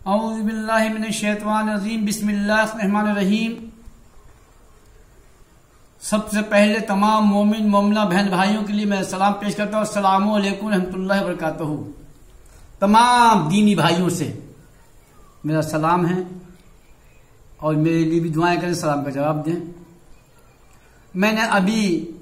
औज़ु बिल्लाहि मिनश्शैतानिर्रजीम बिस्मिल्लाहिर्रहमानिर्रहीम। सबसे पहले तमाम मोमिन मोमिना बहन भाइयों के लिए मैं सलाम पेश करता हूँ। अस्सलामु अलैकुम रहमतुल्लाहि व बरकातुहू। तमाम दीनी भाइयों से मेरा सलाम है और मेरे लिए भी दुआएं करें, सलाम का जवाब दें। मैंने अभी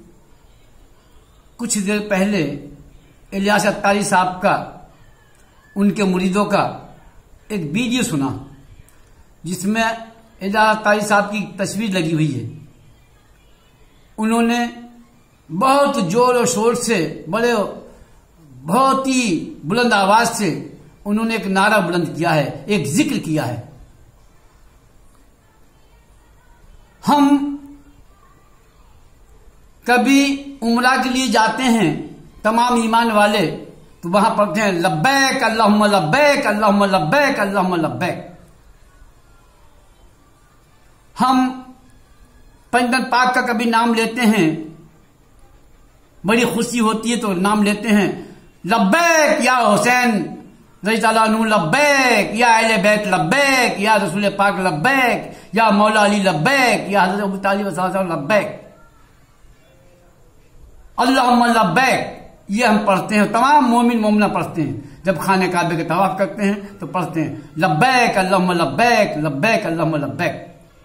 कुछ देर पहले इलियास अत्तारी साहब का, उनके मुरीदों का एक वीडियो सुना जिसमें इलियास अत्तारी साहब की तस्वीर लगी हुई है। उन्होंने बहुत जोर और शोर से, बहुत ही बुलंद आवाज से उन्होंने एक नारा बुलंद किया है, एक जिक्र किया है। हम कभी उम्रा के लिए जाते हैं, तमाम ईमान वाले, तो वहां पढ़ते हैं लब्बैक अल्लाहुम्मा लब्बैक अल्लाहुम्मा लब्बैक अल्लाहुम्मा लब्बैक। हम पंजतन पाक का कभी नाम लेते हैं, बड़ी खुशी होती है तो नाम लेते हैं, लब्बैक या हुसैन रज़ी अल्लाह अन्हु लब्बैक, या अहले बैत लब्बैक, या रसूल पाक लब्बैक, या मौला अली लब्बैक, या हज़रत अबू तालिब लब्बैक, अल्लाहुम्मा लब्बैक। ये हम पढ़ते हैं, तमाम मोमिन मोमिना पढ़ते हैं। जब खाने काबे के तवाफ करते हैं तो पढ़ते हैं लब्बैक अल्लाहुम्मा लब्बैक, लब्बैक अल्लाहुम्मा लब्बैक।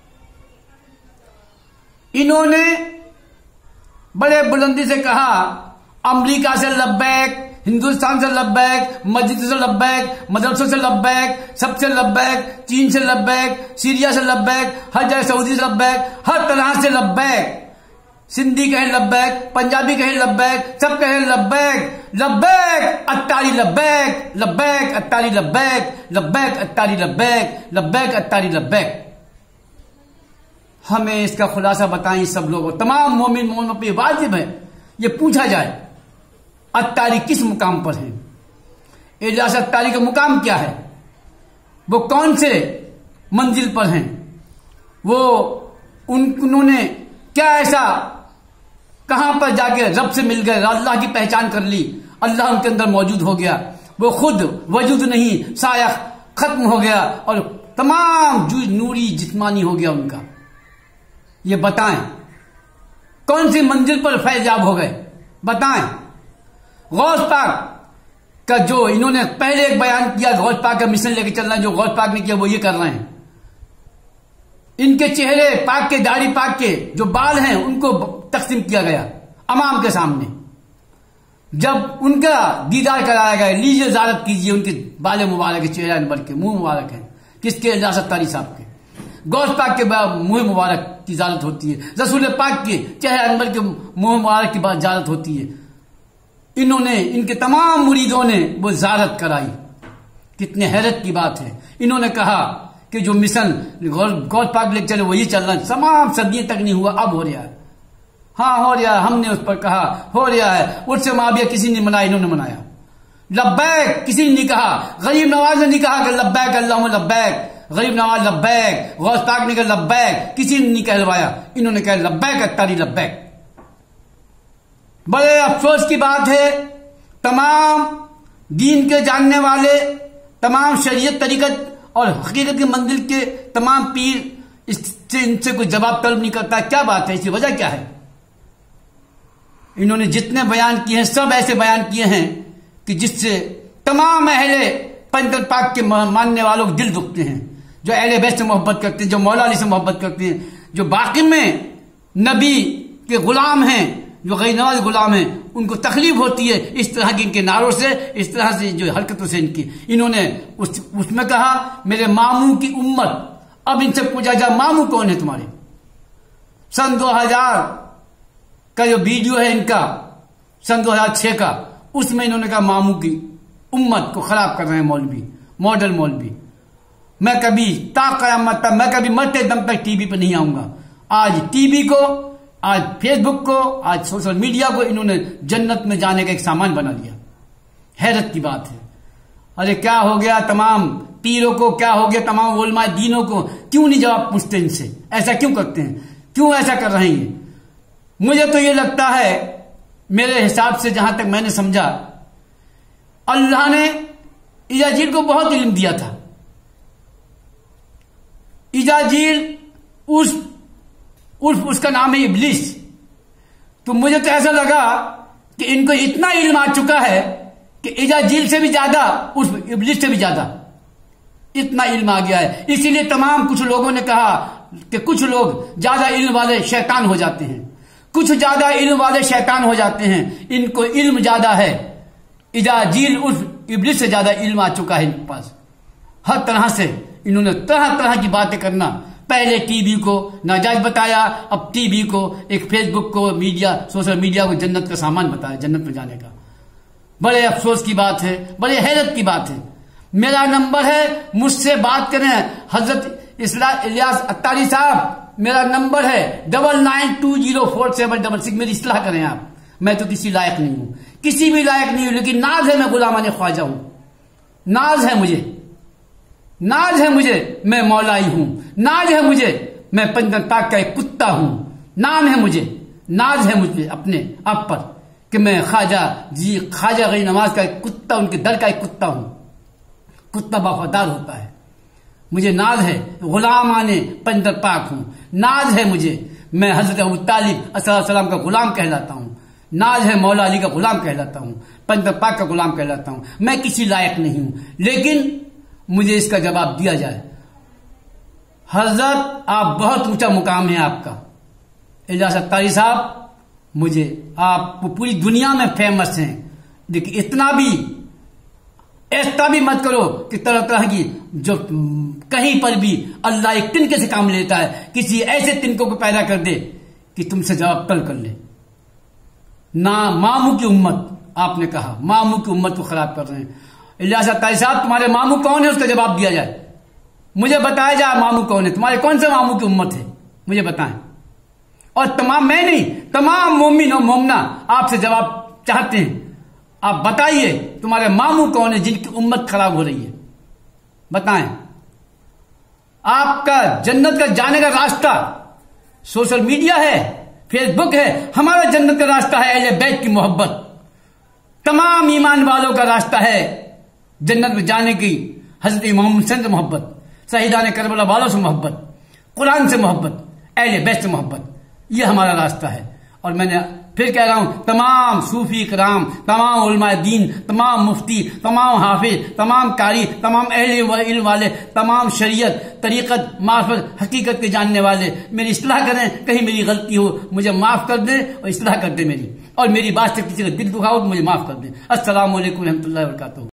इन्होंने बड़े बुलंदी से कहा, अमेरिका से लब्बैक, हिंदुस्तान से लब्बैक, मस्जिद से लब्बैक, मदरसों से लब्बैक, सबसे लब्बैक, चीन से लब्बैक, सीरिया से लब्बैक, हर जगह सऊदी से लब्बैक, हर तरह से लब्बैक। सिंधी कहें लब्बैक, पंजाबी कहें लब्बैक, सब कहें लब्बैक, लब्बैक अत्तारी लब्बैक, लब्बैक अत्तारी लब्बैक, लब्बैक अत्तारी लब्बैक, लब्बैक अत्तारी लब्बैक। हमें इसका खुलासा बताएं सब लोग, तमाम मोमिन मोमिनों पे वाजिब है ये पूछा जाए, अत्तारी किस मुकाम पर है? इलियास अत्तारी का मुकाम क्या है? वो कौन से मंजिल पर हैं? वो उन्होंने क्या ऐसा, कहां पर जाके रब से मिल गए, अल्लाह की पहचान कर ली, अल्लाह उनके अंदर मौजूद हो गया, वो खुद वजूद नहीं, साया खत्म हो गया और तमाम नूरी जिस्मानी हो गया उनका। ये बताएं कौन सी मंजिल पर फैजाब हो गए, बताएं। गौस पाक का जो इन्होंने पहले एक बयान किया, गौस पाक का मिशन लेके चल रहे हैं, जो गौस पाक ने किया वो ये कर रहे हैं। इनके चेहरे पाक के, दाढ़ी पाक के जो बाल हैं उनको तकसीम किया गया अमाम के सामने। जब उनका दीदार कराया गया, लीजिए ज़ियारत कीजिए, उनके बाल मुबारक के, चेहरा अनवर के, मुंह मुबारक है, किसके? इलियास अत्तारी साहब के। गौस पाक के मुंह मुबारक की ज़ियारत होती है, रसूल पाक के चेहरा अनवर के मुंह मुबारक की ज़ियारत होती है। इन्होंने, इनके तमाम मुरीदों ने वो ज़ियारत कराई। कितने हैरत की बात है। इन्होंने कहा कि जो मिशन गौस पाक लेके चले वही चल रहा है, तमाम सदियों तक नहीं हुआ, अब हो रहा है। हाँ हो रहा है, हमने उस पर कहा हो रहा है। उससे मुआविया किसी ने मनाया, इन्होंने मनाया। लब्बैक किसी ने नहीं कहा, गरीब नवाज ने नहीं कहा कि लब्बैक अल्लाहुम्मा लब्बैक, गरीब नवाज लब्बैक, गौस पाक ने कहा लब्बैक, किसी ने नहीं कहलवाया। इन्होंने कहा लब्बैक अत्तारी लब्बैक। बड़े अफसोस की बात है, तमाम दीन के जानने वाले, तमाम शरीयत तरीकत और हकीकत की मंजिल के तमाम पीर इनसे कोई जवाब तलब नहीं करता। क्या बात है, इसकी वजह क्या है? इन्होंने जितने बयान किए हैं सब ऐसे बयान किए हैं कि जिससे तमाम अहले पंजतन पाक के मानने वालों के दिल दुखते हैं, जो अहले बैत से मोहब्बत करते हैं, जो मौला अली से मोहब्बत करते हैं, जो बाकी में नबी के गुलाम हैं, जो गैर नवाज गुलाम हैं, उनको तकलीफ होती है इस तरह के इनके नारों से, इस तरह से जो हरकतों से इनकी। इन्होंने उसमें कहा मेरे मामू की उम्मत। अब इनसे पूछा जाए मामू कौन है तुम्हारे? सन 2000 का जो वीडियो है इनका, सन 2006 का, उसमें इन्होंने कहा मामू की उम्मत को खराब कर रहे हैं मौलवी, मॉडल मौलवी। मैं कभी क़यामत तक, मैं कभी मरते दम तक टीवी पर नहीं आऊंगा। आज टीवी को, आज फेसबुक को, आज सोशल मीडिया को इन्होंने जन्नत में जाने का एक सामान बना लिया। हैरत की बात है। अरे क्या हो गया तमाम पीरों को, क्या हो गया तमाम उलमाए दीनों को? क्यों नहीं जवाब पूछते इनसे? ऐसा क्यों करते हैं? क्यों ऐसा कर रहे हैं? मुझे तो ये लगता है, मेरे हिसाब से जहां तक मैंने समझा, अल्लाह ने याजीद को बहुत इल्म दिया था, इजाजील उसका नाम है इब्लिस। तो मुझे तो ऐसा लगा कि इनको इतना इल्म आ चुका है कि इजाजील से भी ज्यादा, उस इब्लिस से भी ज्यादा इतना इल्म आ गया है। इसीलिए तमाम कुछ लोगों ने कहा कि कुछ लोग ज्यादा इल्म वाले शैतान हो जाते हैं, कुछ ज्यादा इल्म वाले शैतान हो जाते हैं। इनको इल्म ज्यादा है, इजाजील उस इब्लिस से ज्यादा इल्म आ चुका है इनके पास। हर तरह से इन्होंने तरह तरह की बातें करना, पहले टीवी को नाजायज बताया, अब टीवी को, एक फेसबुक को, मीडिया, सोशल मीडिया को जन्नत का सामान बताया, जन्नत में जाने का। बड़े अफसोस की बात है, बड़े हैरत की बात है। मेरा नंबर है, मुझसे बात करें हजरत इलियास अत्तारी साहब, मेरा नंबर है 99204766। मेरी इस्लाह करें आप। मैं तो किसी लायक नहीं हूं, किसी भी लायक नहीं हूं, लेकिन नाज है मैं गुलामाने ख्वाजा हूं, नाज है मुझे, नाज है मुझे मैं मौलाई हूं, नाज है मुझे मैं पंजन पाक का एक कुत्ता हूं, नाम है मुझे, नाज है मुझे अपने आप पर कि मैं ख्वाजा जी, ख्वाजा गई नवाज का एक कुत्ता, उनके दर का एक कुत्ता हूं। कुत्ता वफादार होता है, मुझे नाज है, गुलामाने पंजर पाक हूं, नाज है मुझे, मैं हजरत अबू तालिब अस्सलाम का गुलाम कहलाता हूं, नाज है मौला अली का गुलाम कहलाता हूं, पंजर पाक का गुलाम कहलाता हूं। मैं किसी लायक नहीं हूं, लेकिन मुझे इसका जवाब दिया जाए। हजरत आप बहुत ऊंचा मुकाम है आपका, इलियास अत्तारी साहब, मुझे आप पूरी दुनिया में फेमस हैं, लेकिन इतना भी मत करो कि तरह तरह की जो कहीं पर भी अल्लाह एक तिनके से काम लेता है, किसी ऐसे तिनकों को पैदा कर दे कि तुमसे जवाब तल कर ले। ना मामू की उम्मत, आपने कहा मामू की उम्मत को खराब कर रहे हैं। इलियास अत्तारी साहब, तुम्हारे मामू कौन है, उसका जवाब दिया जाए, मुझे बताया जाए मामू कौन है, तुम्हारे कौन से मामू की उम्मत है, मुझे बताएं। और तमाम, मैं नहीं, तमाम मोमिन और मोमना आपसे जवाब चाहते हैं। आप बताइए तुम्हारे मामू कौन है जिनकी उम्मत खराब हो रही है, बताएं। आपका जन्नत का जाने का रास्ता सोशल मीडिया है, फेसबुक है, हमारा जन्नत का रास्ता है अहले बैत की मोहब्बत, तमाम ईमान वालों का रास्ता है जन्नत में जाने की, हजरत इमाम हुसैन से मोहब्बत, शहीदान करबला वालों से मोहब्बत, कुरान से मोहब्बत, अहले बैत से मोहब्बत, यह हमारा रास्ता है। और मैंने फिर कह रहा हूं, तमाम सूफी कराम, तमाम उलमाए दीन, तमाम मुफ्ती, तमाम हाफिज, तमाम कारी, तमाम अहले इल्म वाले, तमाम शरीयत, तरीकत, मार्फत, हकीकत के जानने वाले, मेरी इस्लाह करें, कहीं मेरी गलती हो मुझे माफ कर दे और इस्लाह कर दे मेरी, और मेरी बात से किसी का दिल दुखा हो तो मुझे माफ कर दे। अस्सलाम वालेकुम रहमतुल्लाहि व बरकातहू।